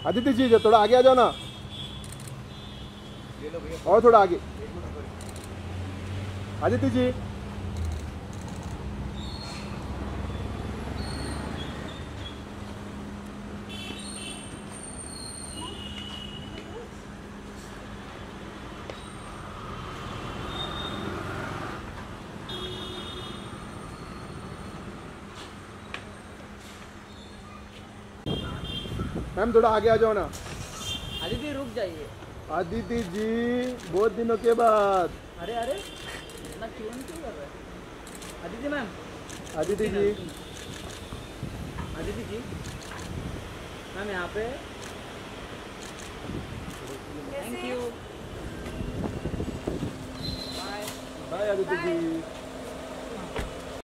अदिति जी थोड़ा आगे आ जाओ ना, और थोड़ा आगे। अदिति जी मैम थोड़ा आगे आ जाओ ना। अदिति रुक जाइए। अदिति जी बहुत दिनों के बाद। अरे अरे इतना क्यों कर रहे हैं अदिति मैम? अदिति जी, अदिति जी मैम यहाँ पे। Thank you. Bye bye Aditi ji.